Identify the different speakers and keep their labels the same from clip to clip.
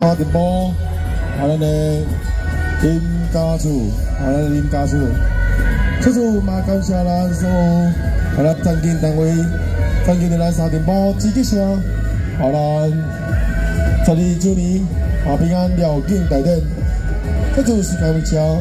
Speaker 1: 沙田波，咱的林家厝，咱的林家厝，此处嘛感谢咱所有咱赞助单位，赞助咱沙田波支吉社，咱12周年平安辽境大典，这就是开会车。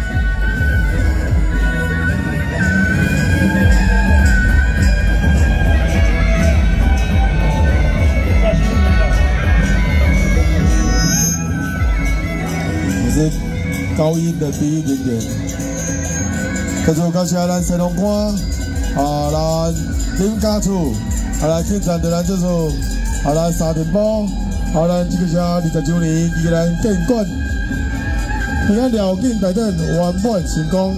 Speaker 1: 是高音的第一人员，这就感谢咱西龙关咱林家厝咱庆赞着咱这首咱沙田波咱这个是20周年，伊咱建馆平安辽境大典圆满成功。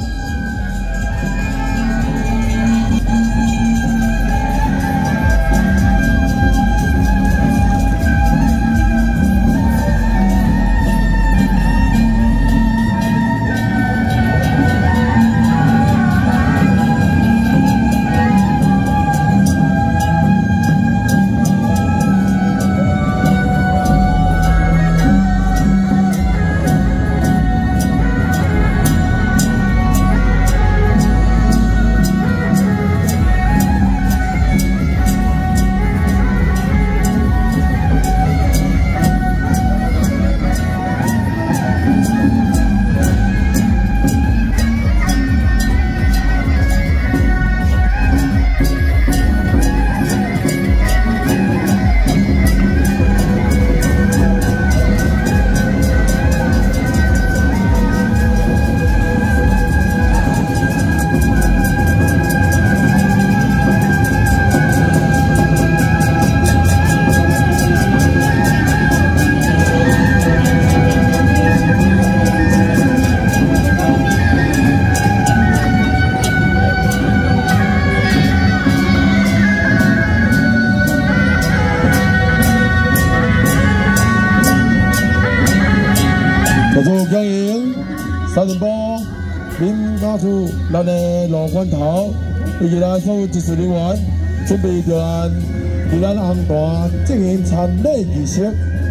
Speaker 1: 沙田波、林家厝、咱的罗关头，以及咱所有技术人员，准备着咱红坛进行参礼仪式。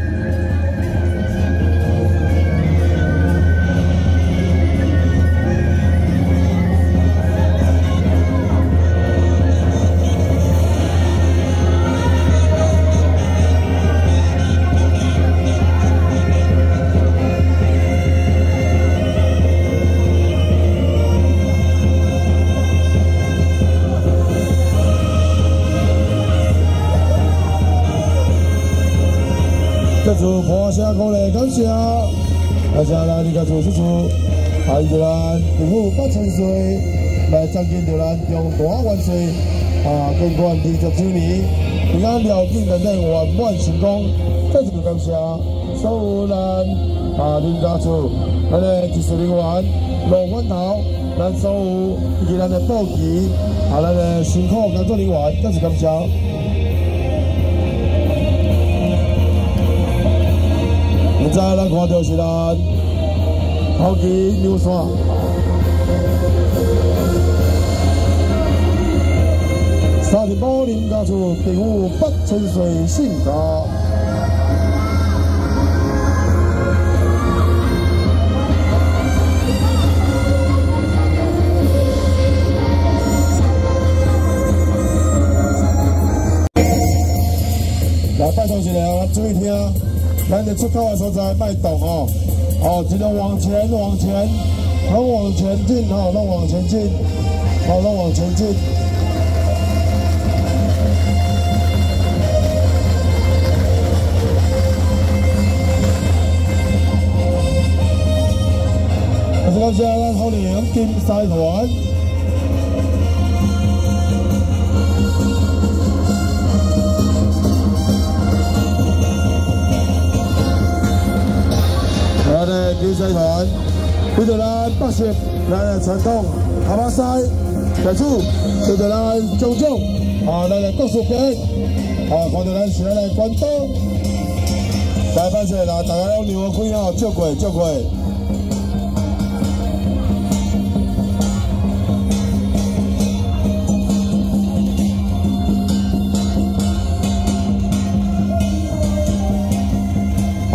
Speaker 1: 这次破声鼓励感谢，感谢咱这个主事处，伊着咱政府8000岁来赞助着咱中大元帅建馆20周年，平安辽境大典圆满成功。再次感谢所有咱林家厝、咱的技术人员、罗管头、咱所有以及咱的布旗咱的辛苦工作人员，再次感谢。 现在咱看到是咱头旗牛线，沙田波林家厝政府8000岁庆家。来拜托一下，注意听。 咱的出口的所在卖动一路往前，拢往前进拢往前进，拢往前进。感谢咱好龄金狮团。 咱的比赛团，为着咱北式咱的传统蛤蟆狮，在此为着咱种种咱的国术片看到咱是咱的关东，来拜谢啦，大家拢牛开照过照过。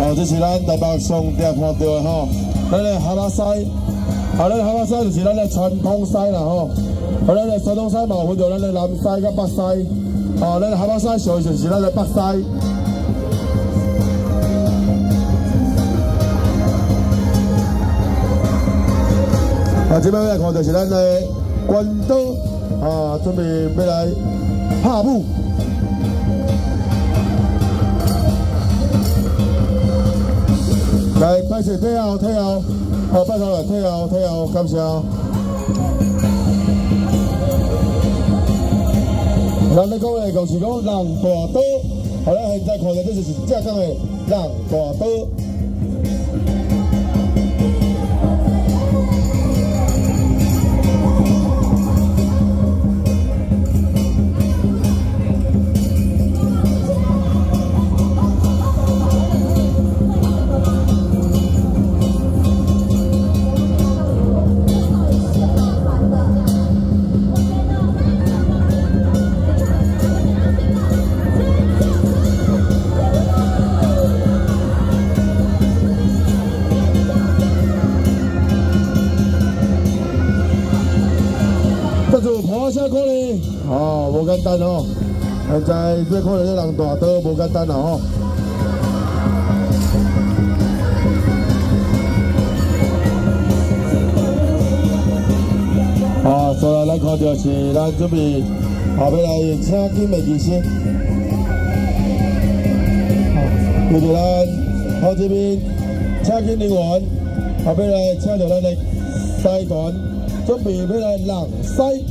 Speaker 1: 哦，这是咱台北上常看到的吼，咱的蛤蟆狮，咱的蛤蟆狮就是咱的传统狮啦吼。咱的传统狮嘛，分做咱的南狮甲北狮。咱的蛤蟆狮属于就是咱的北狮。这摆要来看就是咱的关岛准备要来拍舞。来，拜谢退后，拜托了，退后，感谢。咱咧讲的就是讲人大岛，咱现在看到这就是正宗的人大岛。下可能无简单哦，现在这可能这人大岛无简单啦吼。所以咱看到是咱准备要来请金的仪式，就是咱这边请金人员要来请到咱的狮团，准备要来人狮。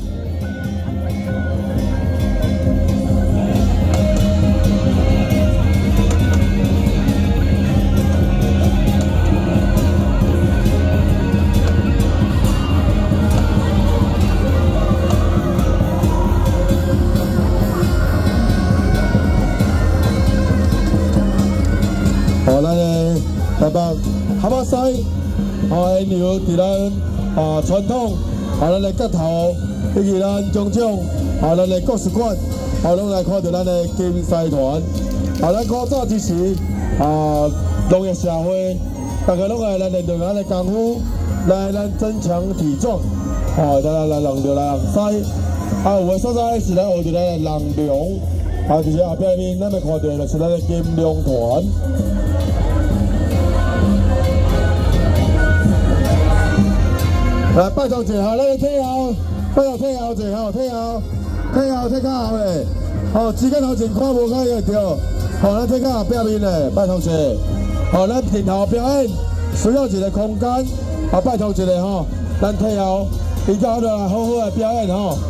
Speaker 1: 咱的台北蛤蟆狮，因由伫咱传统，咱的角头，以及咱种种，咱的国术馆，拢来看到咱的金狮团。咱古早之时，农业社会，大家拢来练咱的功夫，来咱增强体壮，来练着人狮。有的所在是来学着咱的人龙，就是后壁面咱要看到就是咱的金龙团。来，拜托一下，咱的退后，拜托退后者吼，退较后嘞，时间头前看无看会着，咱退较后壁面嘞，拜托一下，咱庭后表演需要一个空间，拜托一下吼，咱退后，比较来好好的表演吼。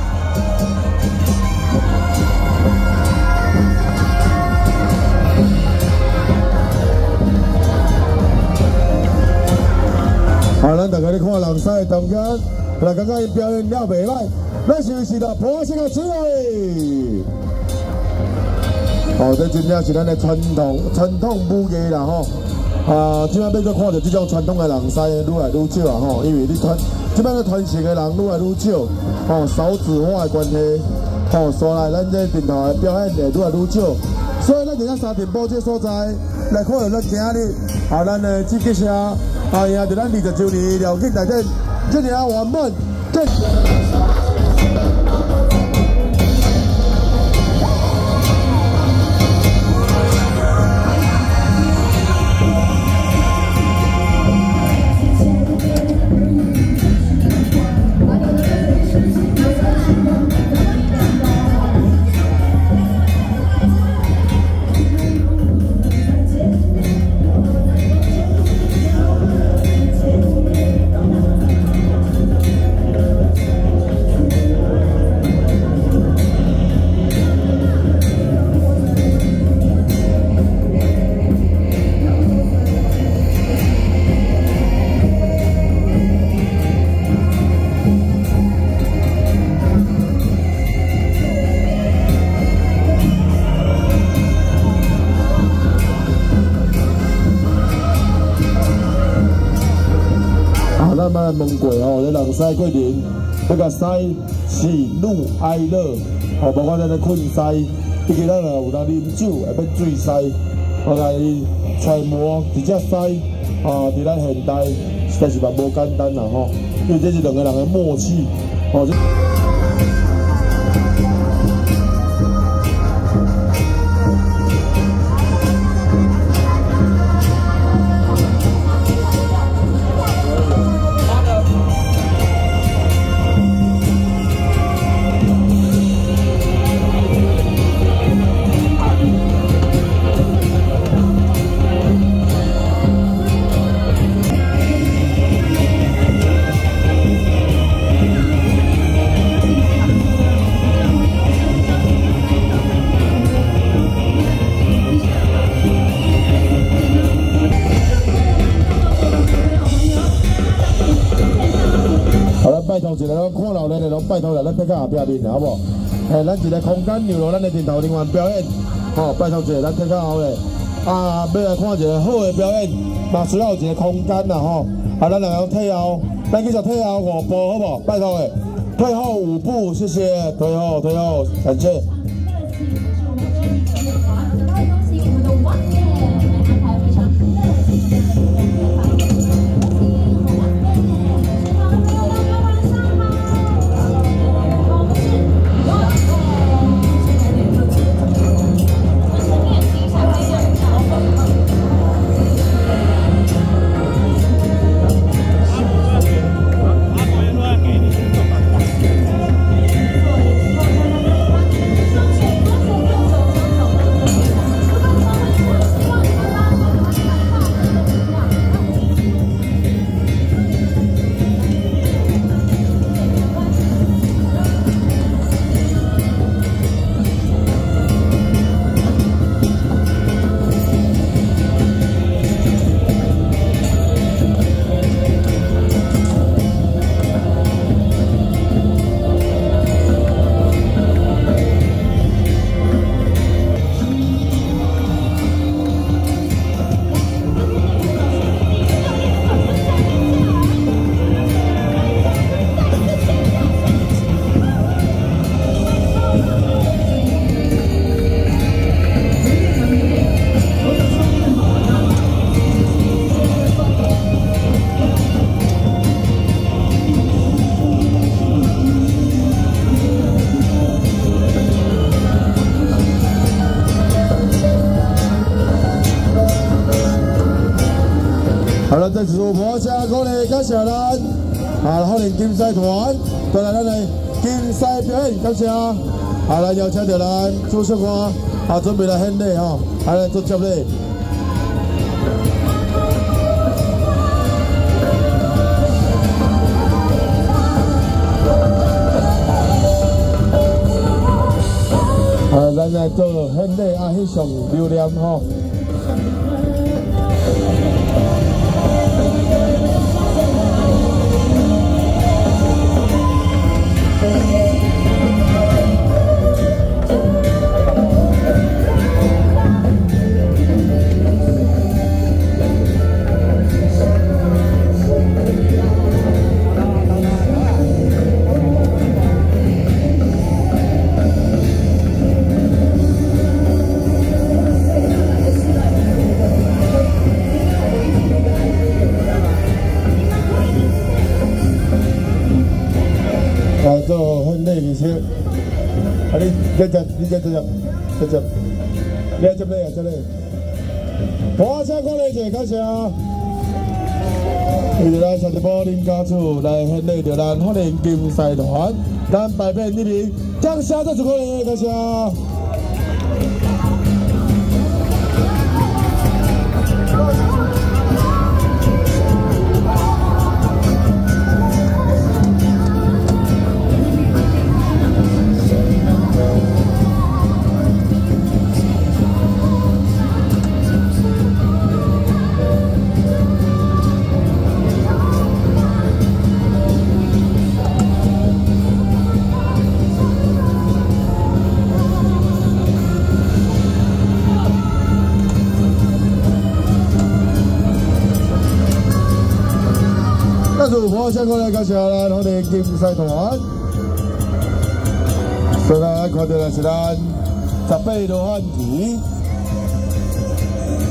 Speaker 1: 咱大家咧看人狮的动作，来感觉因表演了袂歹，咱是时到播声个机会。这真正是咱的传统武艺啦吼。即摆要再看到这种传统的人狮愈来愈少吼，因为即摆咧传承的人愈来愈少，少子化的关系，所以咱这顶头的表演会愈来愈少。所以咱今仔三点半这所在来看到咱今日咱的这个社。赢着咱20周年了解内底，这尔圆满。咱捌问过咧人狮过年，要甲狮喜怒哀乐，包括咱的困狮，以及咱有当啉酒，会变醉狮， 来揣摩一只狮伫咱现代实在是嘛无简单啦吼，因为这是两个人的默契哦。拜托一下，咱看老热的，咱拜托来，咱别到后壁面，好不好？咱一个空间让咱的镜头人员表演，拜托一下，咱别到后咧。要来看一个好的表演，嘛需要一个空间啦，咱两个退后，咱继续退后5步，好不好？拜托的，退后5步，谢谢，退后，感谢。好了，在主播下鼓励感谢咱好年竞赛团带来咱的竞赛表演，感谢。来邀请到咱主席官准备来献礼来做接礼。咱来做献礼翕相留念做献礼仪式，你接，你来接礼啊，接礼。我请过来一下，感谢。为咱三十堡林家厝来献礼着咱福联竞赛团，咱摆遍一名，掌声再次过来，感谢。我先过来感谢咱福联竞赛团，所以看到的是咱18罗汉旗，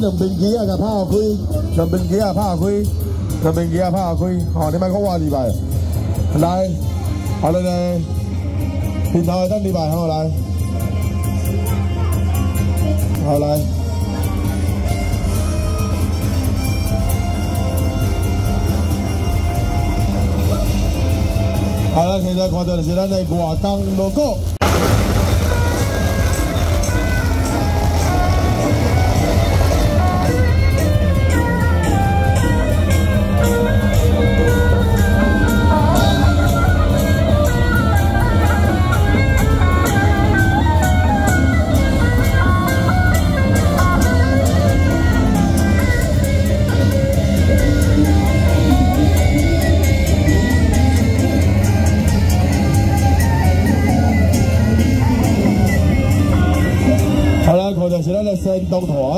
Speaker 1: 两边机啊，甲拍开，两边机啊拍开，两边机啊拍开，吼，你莫讲我入来，来，好了呢，平头的等入来，吼来，好来。 好了，现在看到就是咱的外港路口。是咱的先动团，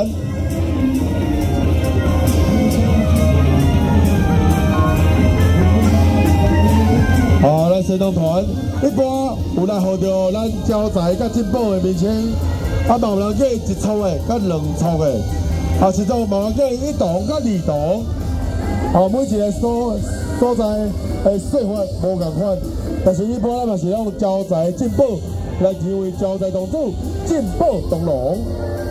Speaker 1: 咱先动团一般有来号到咱招财甲进宝的名称，嘛有人叫伊1撮的，甲2撮的，实在嘛有人叫伊1栋甲2栋，每一个所在的说法无共款，但是一般咱嘛是用招财进宝来称为招财童子进宝东龙。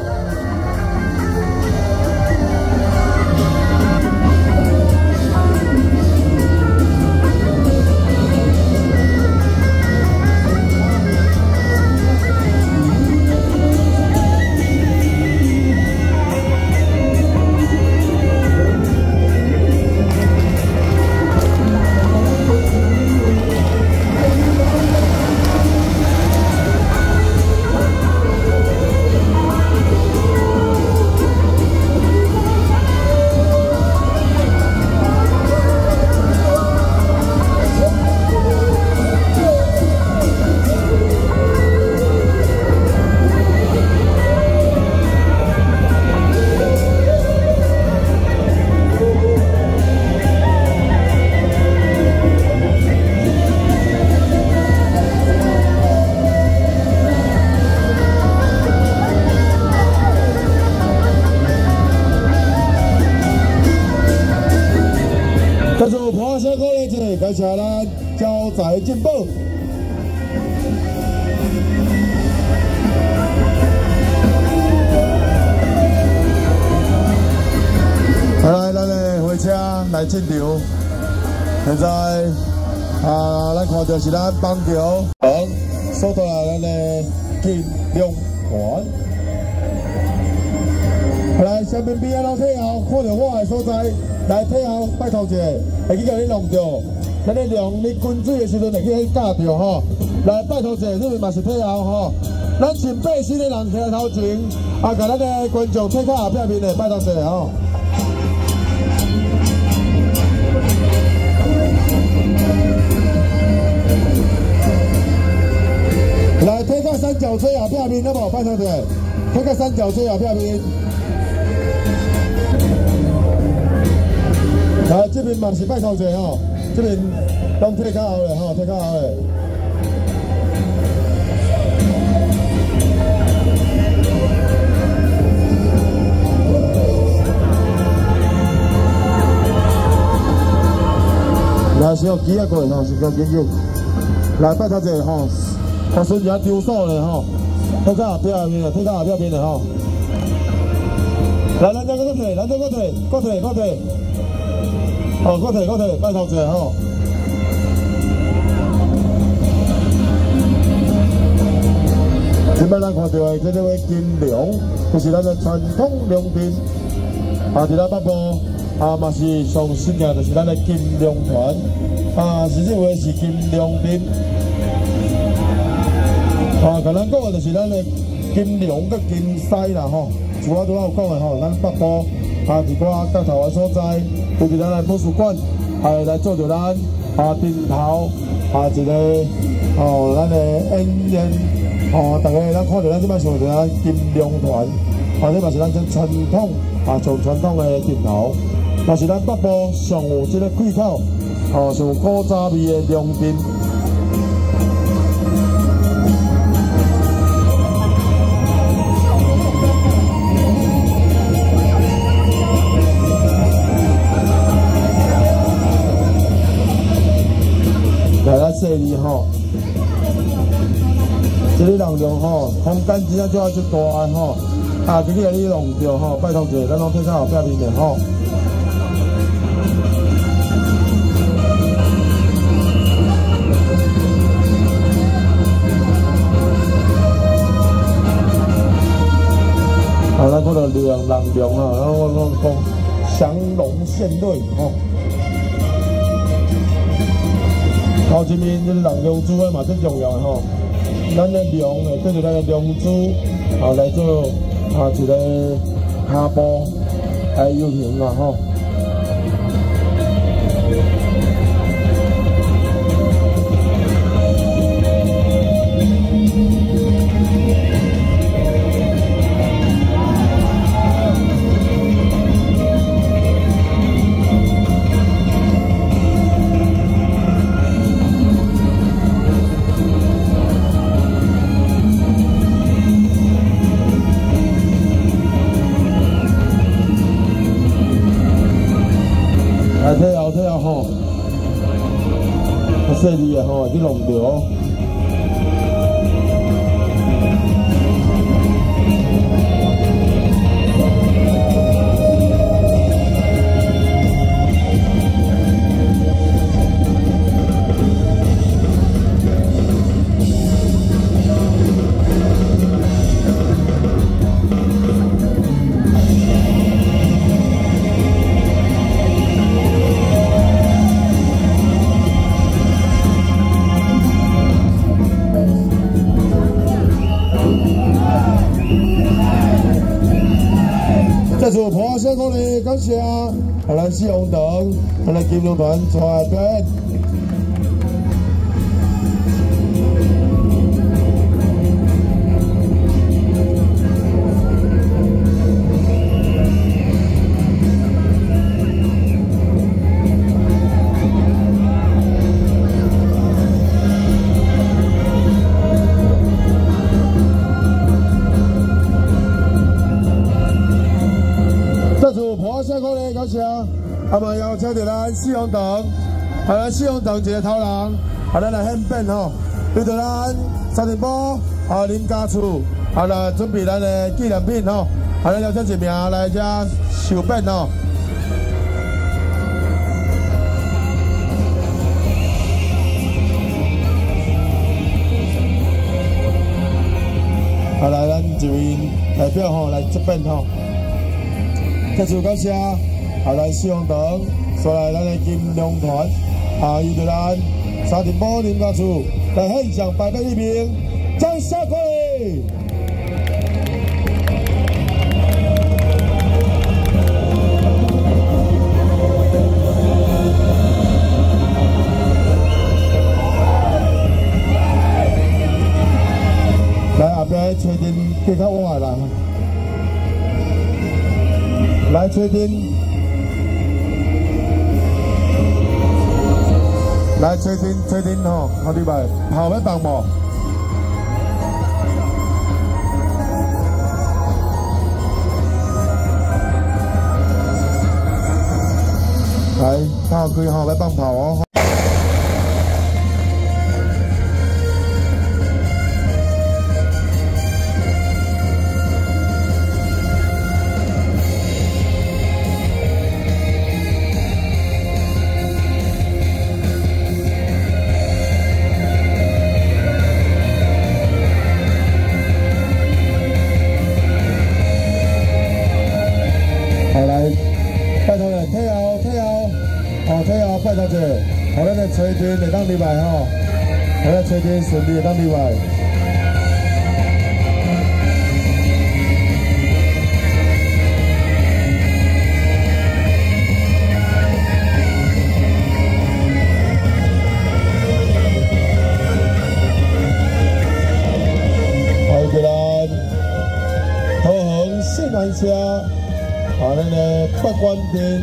Speaker 1: 感谢咱招财进宝。来，咱的火车来进场。现在咱看到是咱邦桥所到来咱的金龙团。来，下面边老退后，看到我的所在，来退后拜托一下，会去甲你弄着。 咱咧量你滚水的时阵，会去迄架着吼，来拜托者，你们嘛是退后吼。咱前80的人徛在头前，甲咱的观众退到后壁面的，拜托者吼。来退到三角锥后壁面，好无？拜托者，退到三角锥后壁面。来这边嘛是拜托者吼。 这边拢退较后嘞吼，退较后嘞。来，是用机啊过来吼，是用机机。来，拜托者吼，我孙子丢手嘞吼，退到后壁面嘞，退到后壁面嘞吼。来，咱再搁退，咱再搁退，搁退，搁退。 哦，搁退，拜托者吼。今摆咱看到的这位金龙，就是咱的传统龙店。伫咱北部嘛是上新嘅，就是咱的金龙团。实际话是金龙店。甲咱讲嘅就是咱的金龙甲金狮啦吼。像我拄仔有讲的吼，咱北部伫寡角头的所在。 尤其咱来美术馆，来做着咱顶头一个咱的演员大家咱看到咱即摆上着咱金龙团，这嘛是咱传统上传统的顶头，嘛是咱北部上有即个气口上古早味的龙店。 细腻吼，这个人量吼，空间真正就要足大个吼，啊，今日你弄着吼，拜托者，咱拢退到后壁面的吼。啊，咱看到人量吼，然后我讲降龙献瑞吼。头一面就是人龙珠的嘛，最重要的吼。咱的龙诶，对着咱的龙珠啊来做啊一个下步来游行啊吼。退后吼，较细腻的吼，去弄着。再次破小鼓励，感谢咱四红灯，咱金龙团出来表演。下课咧，感谢。啊嘛邀请着咱四红灯，咱四红灯一个头人，咱来献变吼，对着咱沙田堡林家厝，来准备咱的纪念品吼，咱邀请一名来遮受变吼。来咱一位代表吼来这边吼。再次感谢咱四红灯，所来咱的金龙团由着咱沙田堡林家厝来献上百倍一名，掌声鼓励！来后边吹阵比较晚啦。来吹灯，来吹灯吼，好礼拜后要放无？来，打开吼，要放炮哦。退后拜托者，咱的吹灯会当入来吼，咱的吹灯顺利会当入来。欢迎咱桃园新南车，咱的八关店。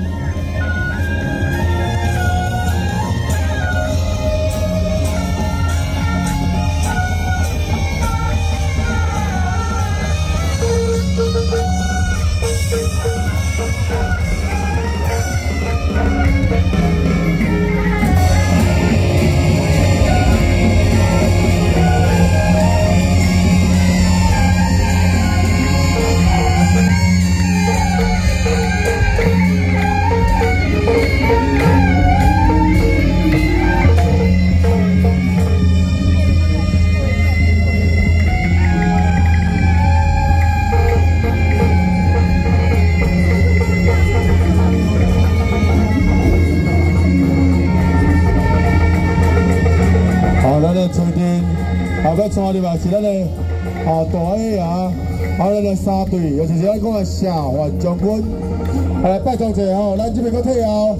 Speaker 1: 咱的吹灯，要带入嘛是咱的大A啊，咱的三队，尤其是咱讲的下环将军，来拜托一下吼，咱这边个退后。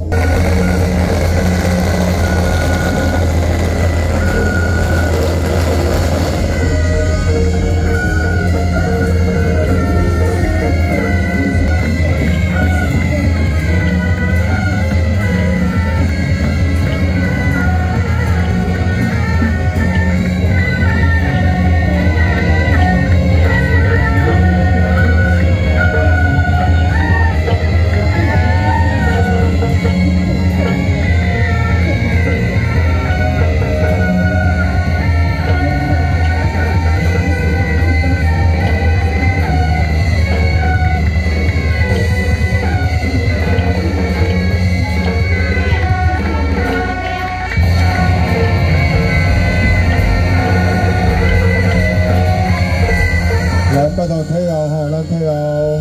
Speaker 1: 拜托退后吼，咱退后。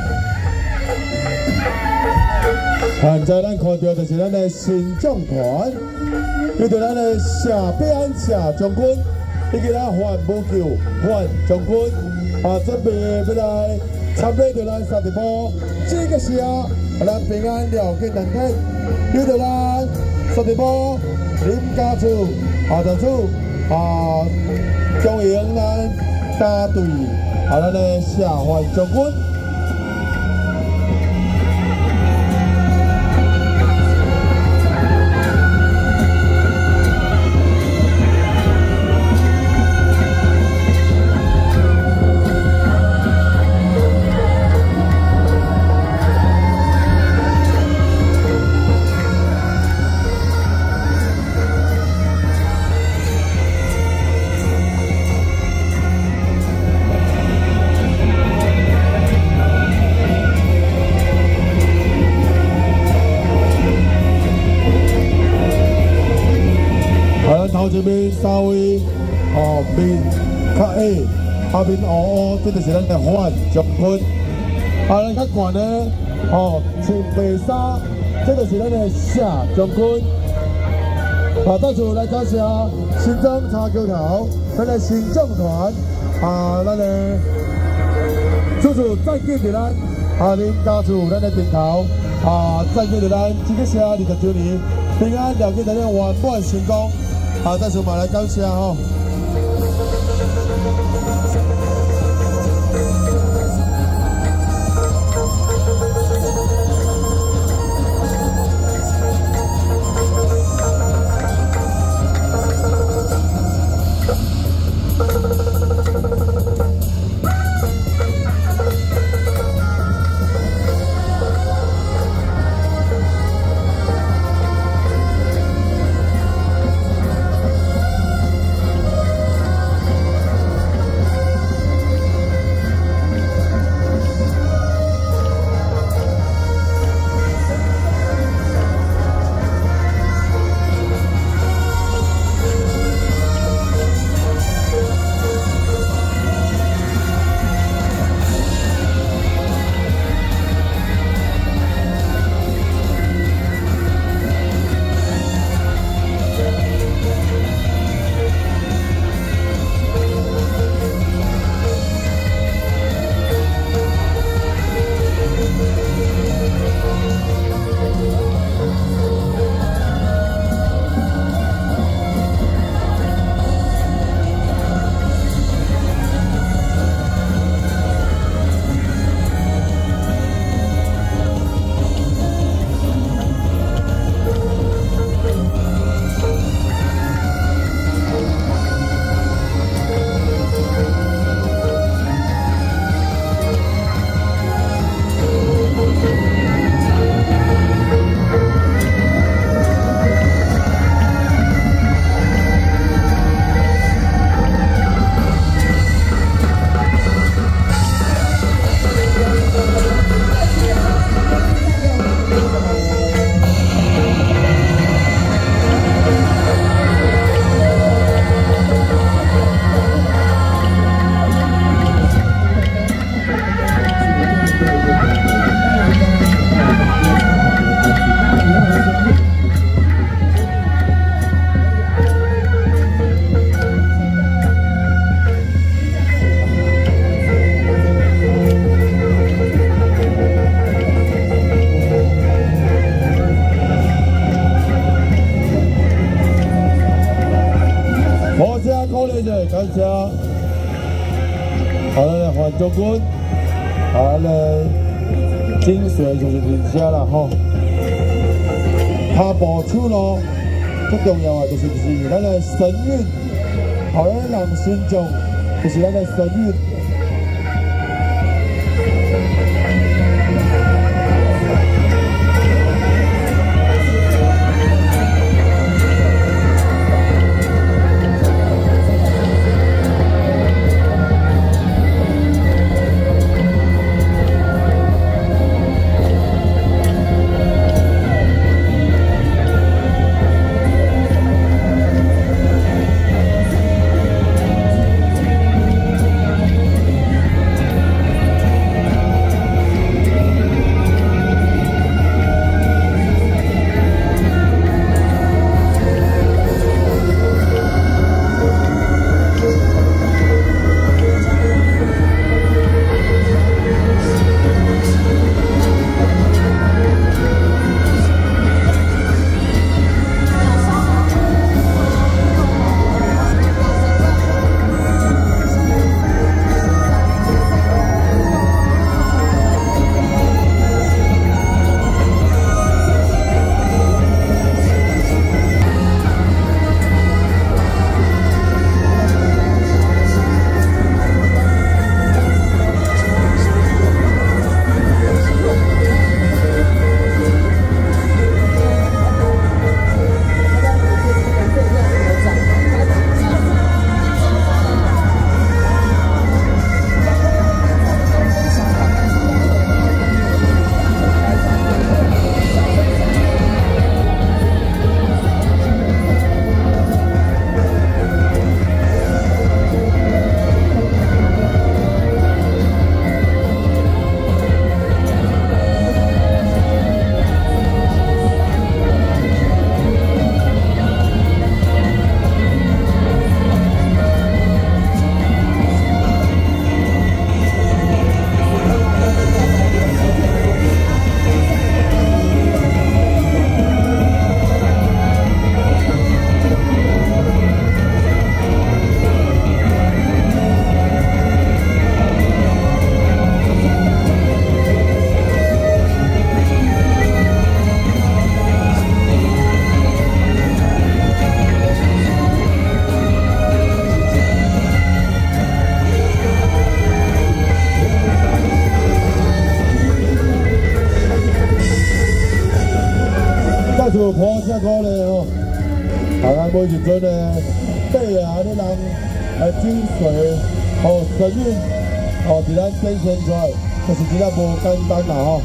Speaker 1: 现在咱看到就是咱的新将团，有着咱的谢必安谢将军，以及咱范武球范将军，准备要来参与着咱三地波。这个是咱平安了结两天，有着咱三地波林家厝长处恭迎咱大队。 咱的下环将军，头前面三位面较矮，下面乌乌，这就是咱的范将军。咱较悬的穿白衫，这就是咱的谢将军。再次来感谢新庄茶球头，咱的新将团咱的处处再见着咱林家厝咱的顶头再见着咱这个社20周年平安了结咱的圆满成功。 再次嘛来感谢吼。 好声鼓励者，感谢。好了，黄将军，好了，精髓就是这些啦吼。踏步出路最重要的就是咱的神韵，好让人心中就是咱的神韵。 就破车鼓励吼，大家每一阵的底啊，你人精髓吼神韵吼，伫咱展现出来，就是真正无简单啦吼。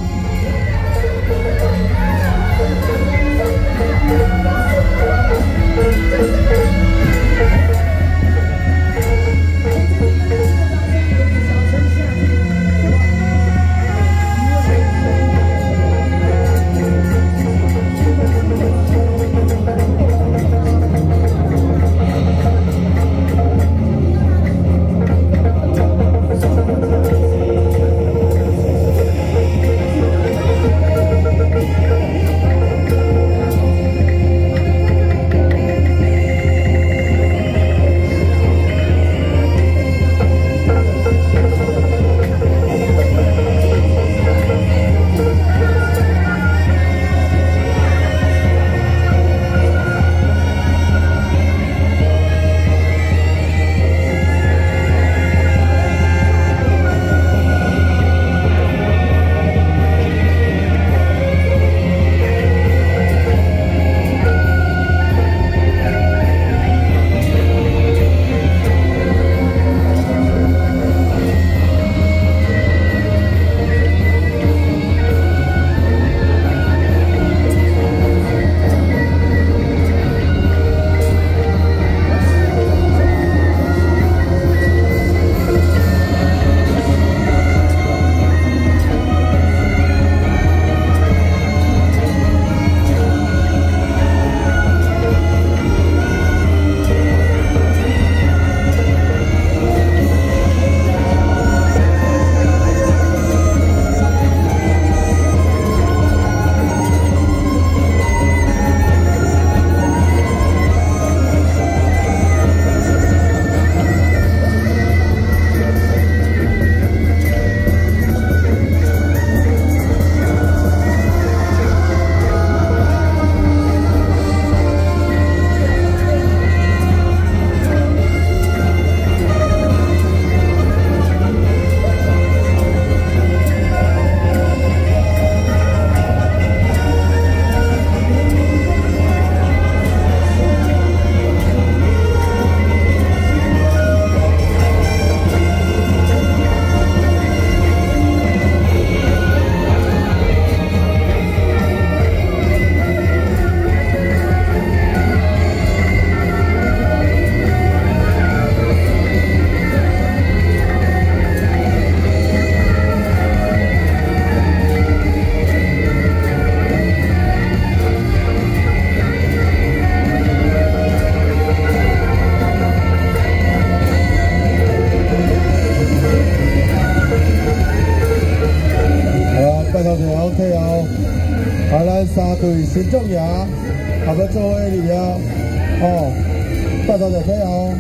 Speaker 1: 对新庄爷也要做伙入了，哦，拜托就可以哦。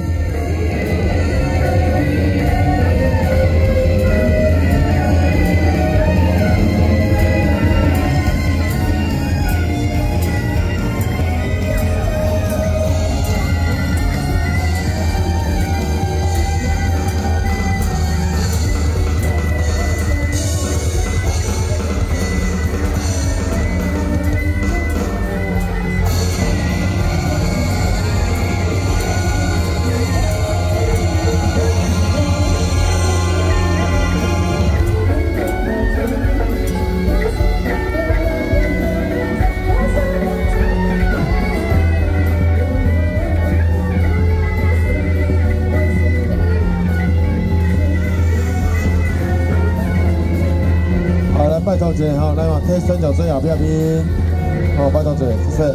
Speaker 1: 拜托者吼，来嘛，替孙小孙后壁边，好，拜托者，谢谢。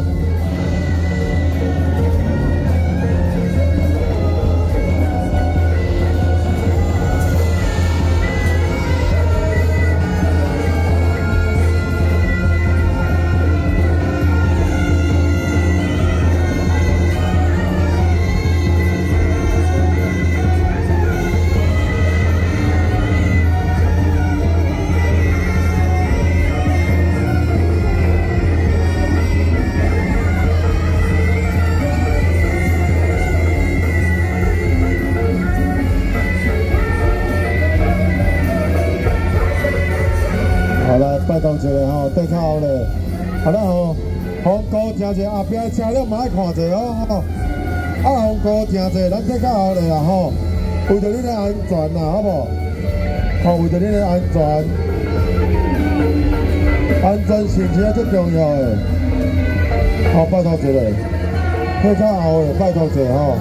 Speaker 1: 拜托一下吼，对较后咧，好啦吼，红歌听者，后壁车辆嘛爱看者哦吼。红歌听者，咱对较后咧啦吼，为着恁的安全啦，好无？吼，为着恁的安全，安全是其实最重要的。好，拜托一下，对较后咧，拜托一下吼。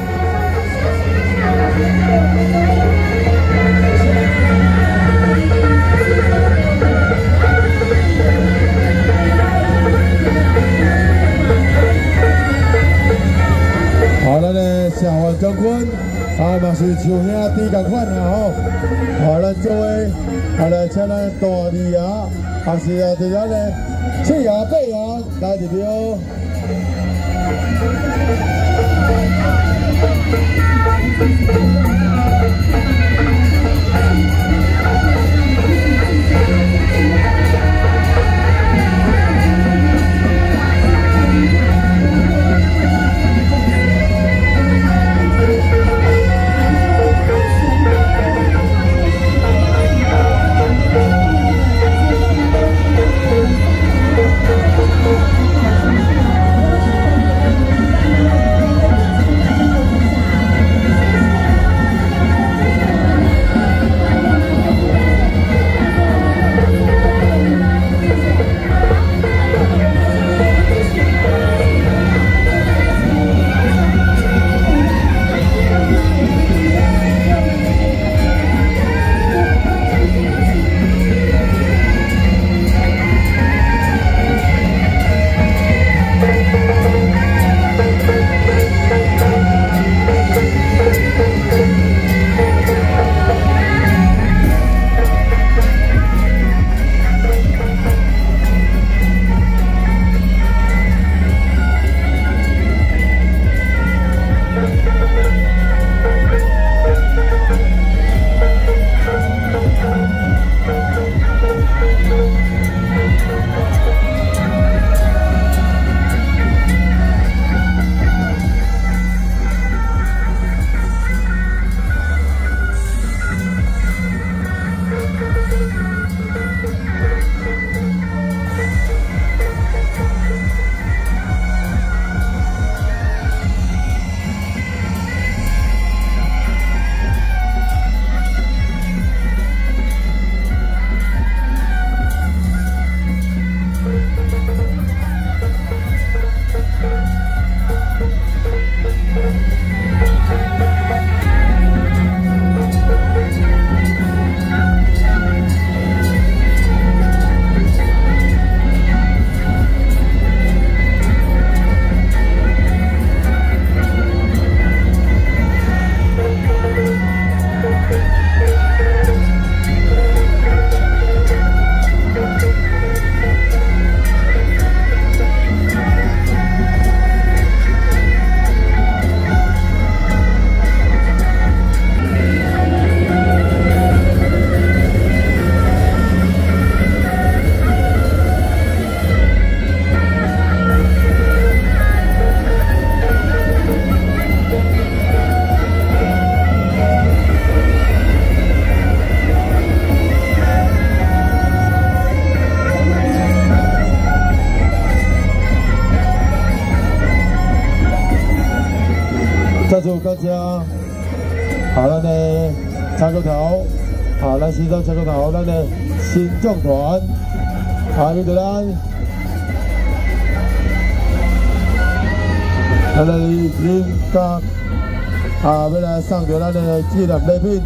Speaker 1: 好，咱的社会将军嘛是像兄弟同款啦吼。咱作为来请咱大二爷，是这个呢七爷八爷来入了。 再次感谢，咱的蔡国头，咱西藏蔡国头，咱的新将团，跟着咱的林家，要来送着咱的纪念礼品。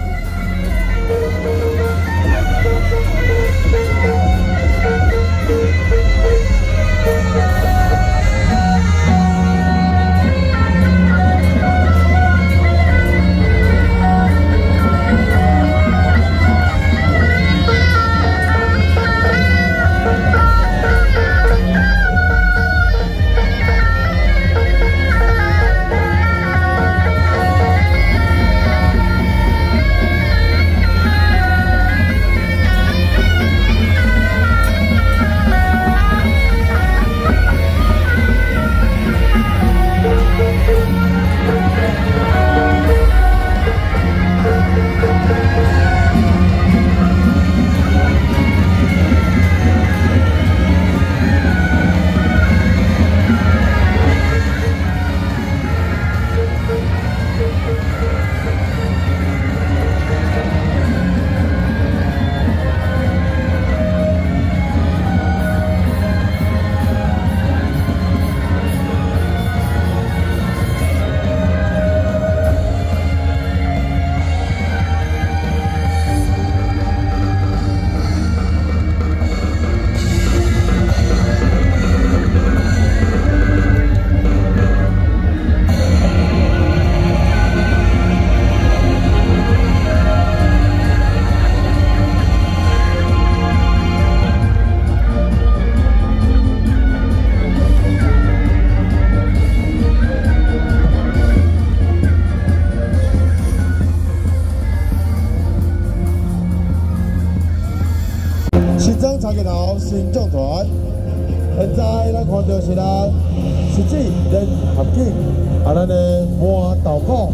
Speaker 1: 新庄茶叶头新将团，现在咱看到是咱实际联合警，咱的满豆鼓。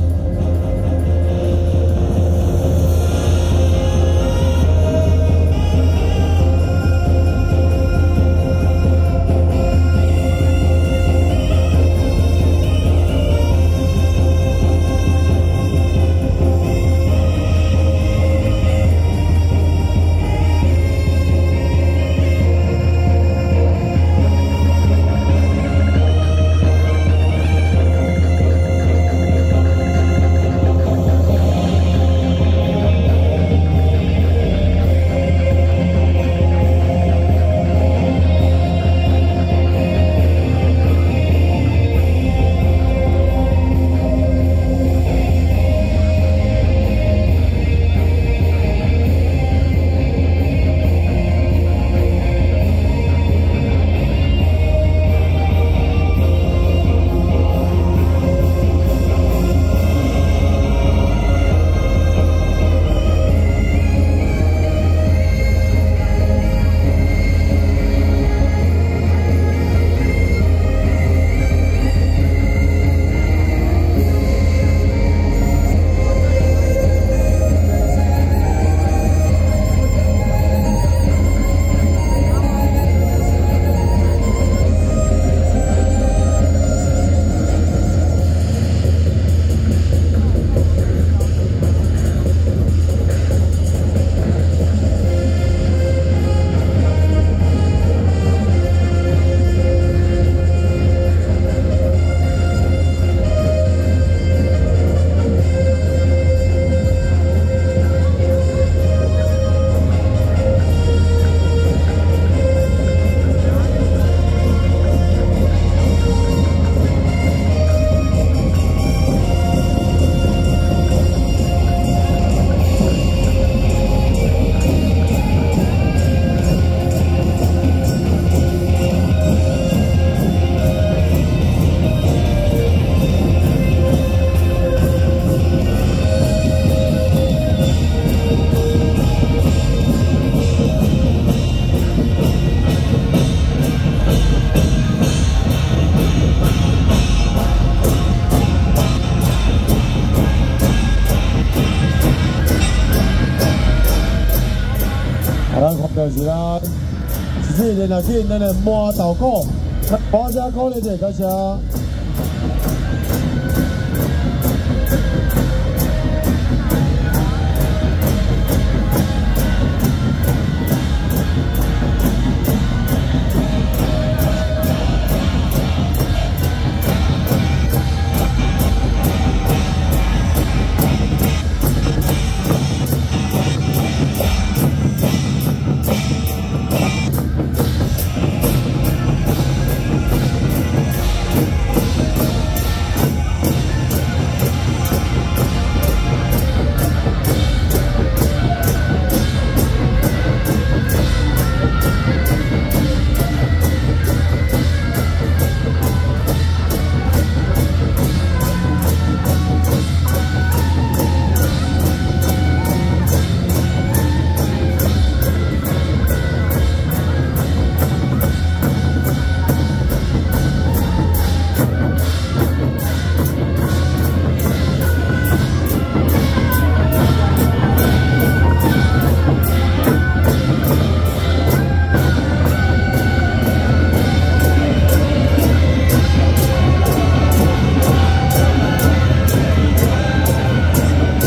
Speaker 1: 就是啦，是这个是咱的满豆鼓，大家鼓励者，感谢。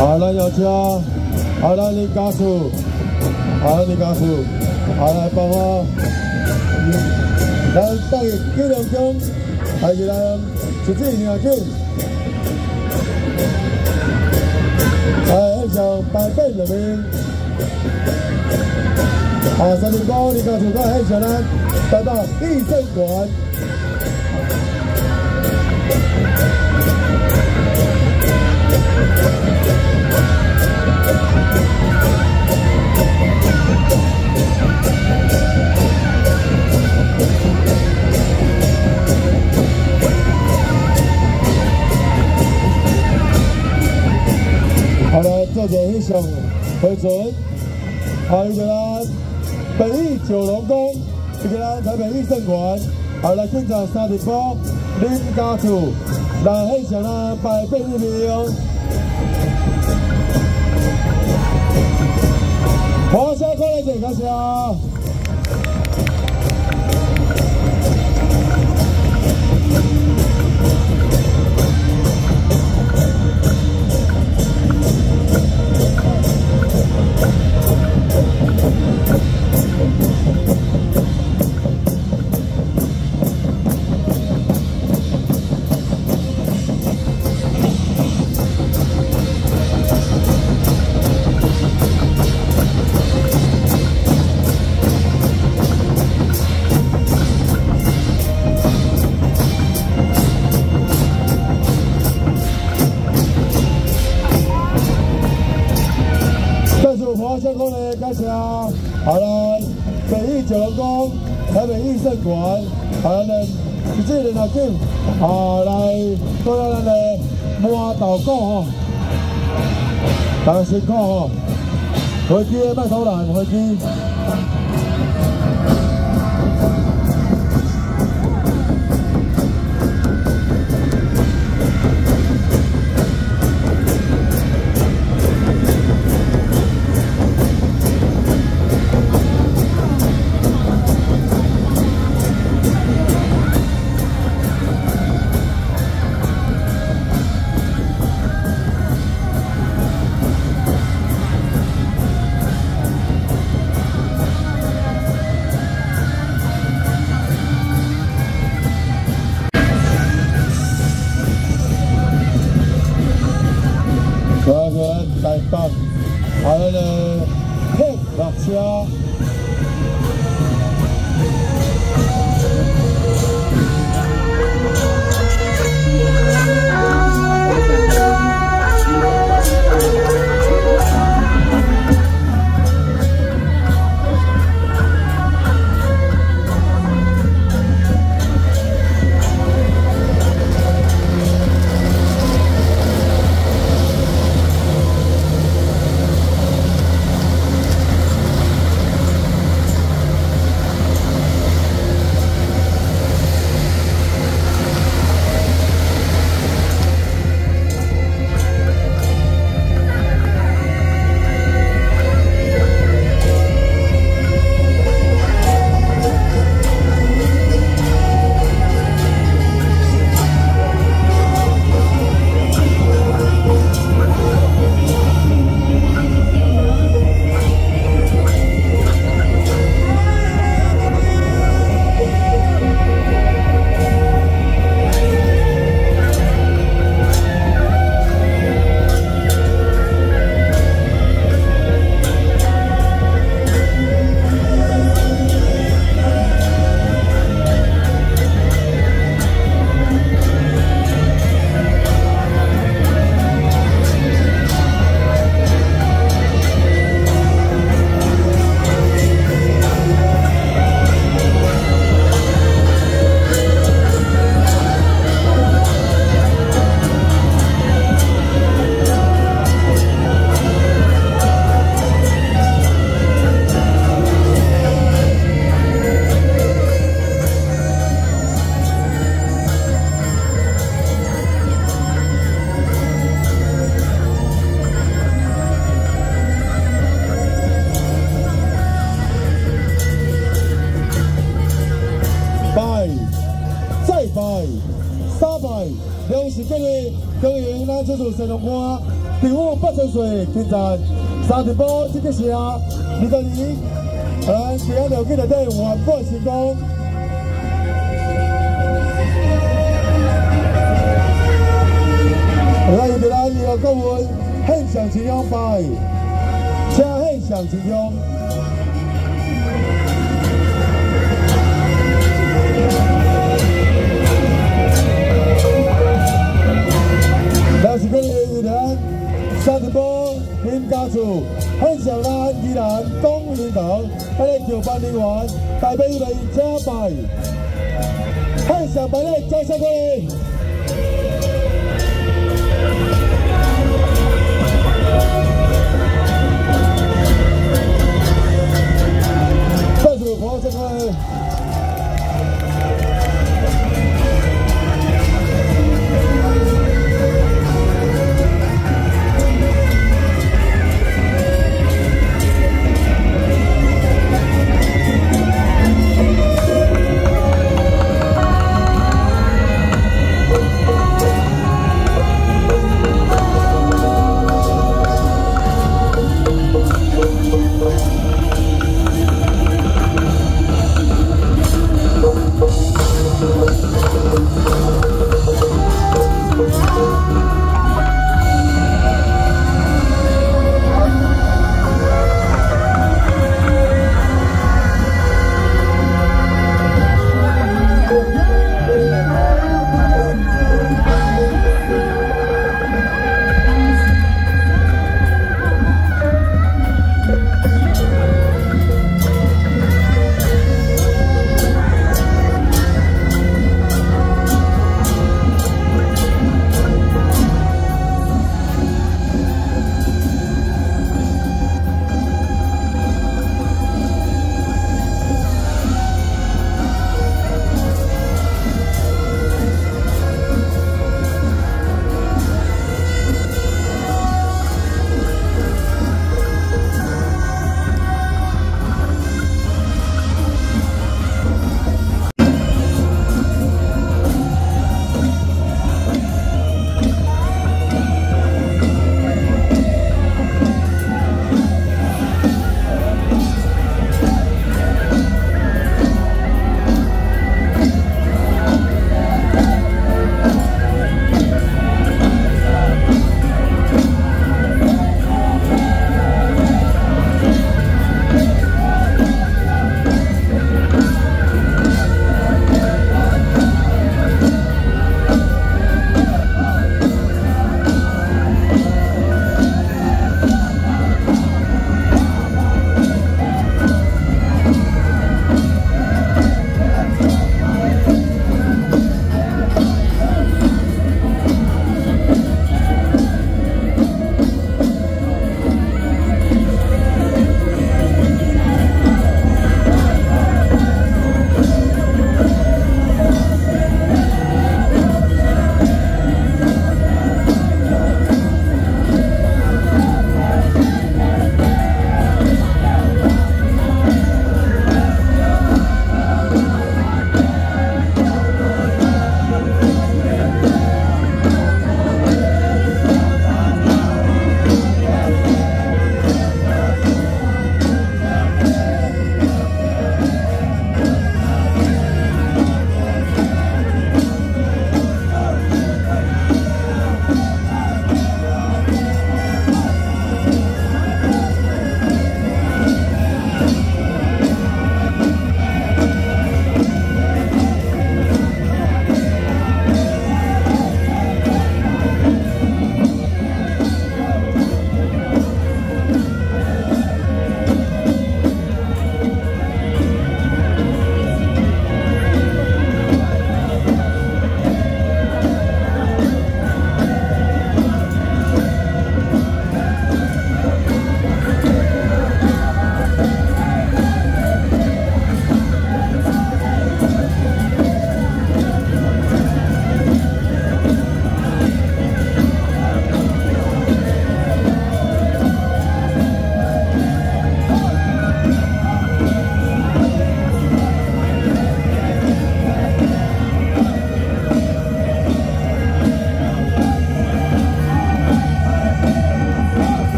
Speaker 1: 好，咱有车，好，咱你加速，好，你加速，好来帮我，咱放入9两钟，还是咱实际2斤，向摆摆入面，好，30包，你加速到向咱达到益盛馆。 好了，做者迄项回存，好一个咱北艺九龙宫，一个咱台北益盛馆，好来现场30包，恁家厝来迄项咱摆摆入面哦。花车过来者，感谢。 花车过来，感谢。好了，北艺九龙宫、台北益盛馆，好咱这个2斤，好来做咱的麻豆糕吼，大家辛苦吼，飞机的莫偷懒，飞机。 台北，还有呢，黑马车。 300，2时间的恭迎咱这组神龙歌， 队伍8000岁挑战30步这个声，22年，咱今仔条件内底完满成功。咱由着咱医疗顾问献上前向拜，请献上前向。咱是跟由咱30步林家厝献上咱宜兰公园堂，咱的筹办人员代表来请拜，献上拜礼，掌声鼓励。我这个。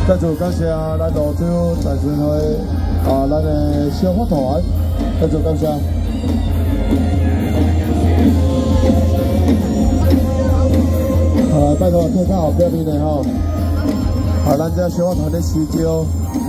Speaker 1: 再次感谢咱泸州财神会咱的小花团，再次感谢。拜托听较后表面的吼，咱这小花团的施招。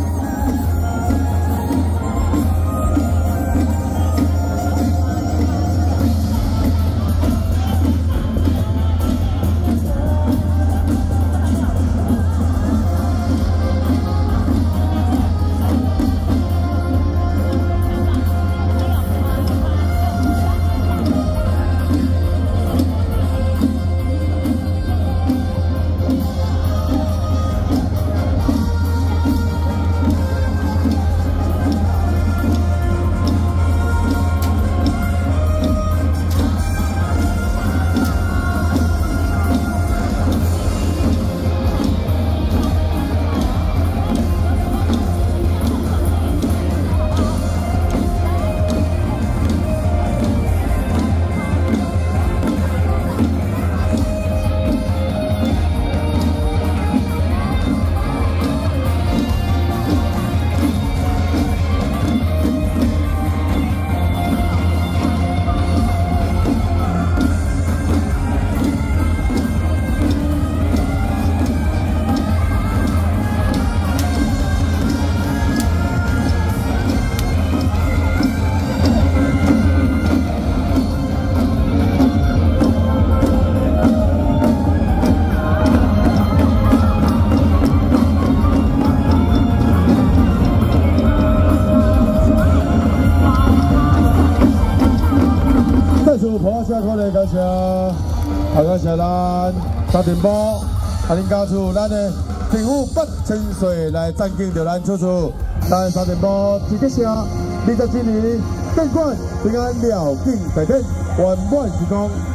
Speaker 1: 下课的感谢，感谢咱沙田堡，恁家厝咱的政府8000岁来赞敬着咱厝厝，咱沙田堡一吉声，27年，更管平安了境大天，圆满成功。